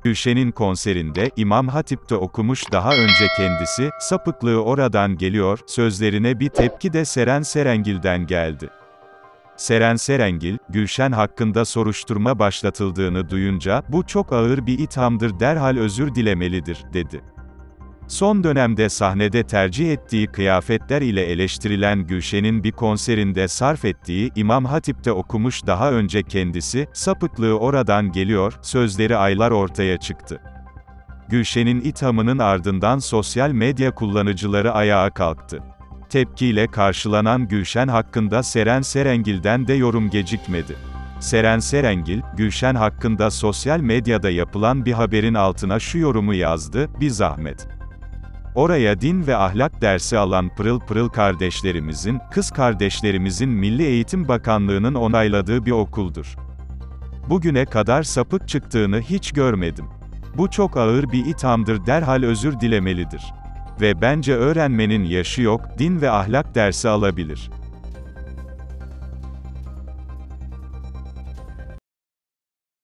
Gülşen'in konserinde, İmam Hatip'te okumuş daha önce kendisi, sapıklığı oradan geliyor, sözlerine bir tepki de Seren Serengil'den geldi. Seren Serengil, Gülşen hakkında soruşturma başlatıldığını duyunca, bu çok ağır bir ithamdır derhal özür dilemelidir, dedi. Son dönemde sahnede tercih ettiği kıyafetler ile eleştirilen Gülşen'in bir konserinde sarf ettiği, İmam Hatip'te okumuş daha önce kendisi, sapıklığı oradan geliyor, sözleri aylar ortaya çıktı. Gülşen'in ithamının ardından sosyal medya kullanıcıları ayağa kalktı. Tepkiyle karşılanan Gülşen hakkında Seren Serengil'den de yorum gecikmedi. Seren Serengil, Gülşen hakkında sosyal medyada yapılan bir haberin altına şu yorumu yazdı: "Bir zahmet. Oraya din ve ahlak dersi alan pırıl pırıl kardeşlerimizin, kız kardeşlerimizin Milli Eğitim Bakanlığı'nın onayladığı bir okuldur. Bugüne kadar sapık çıktığını hiç görmedim. Bu çok ağır bir ithamdır derhal özür dilemelidir. Ve bence öğrenmenin yaşı yok, din ve ahlak dersi alabilir."